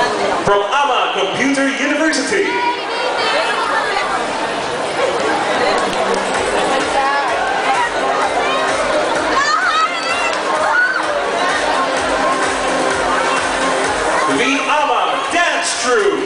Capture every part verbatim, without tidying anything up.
From Ama Computer University. The Ama Dance Troupe.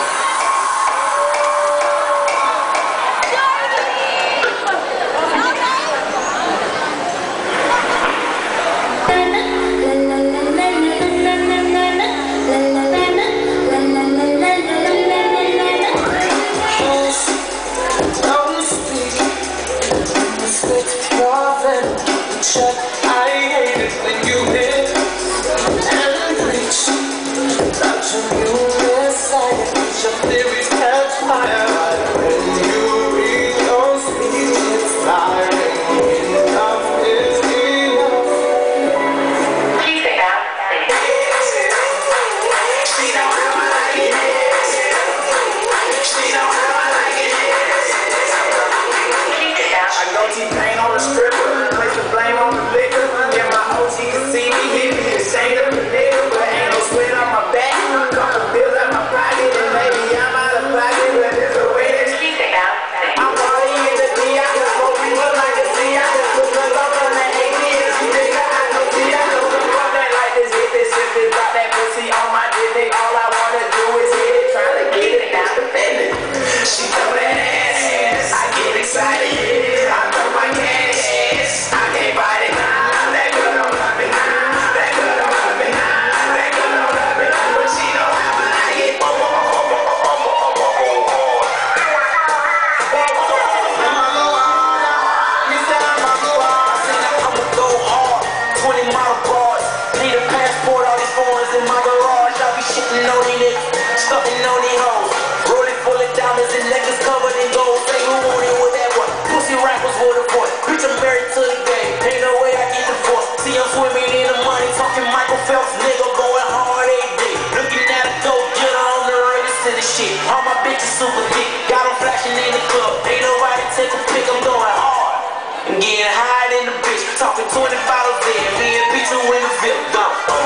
All my bitches super thick, got them flashing in the club. Ain't nobody take a pic, I'm going hard. I'm getting high in the bitch, talking twenty bottles there. Me and Pizza in the Ville, gone.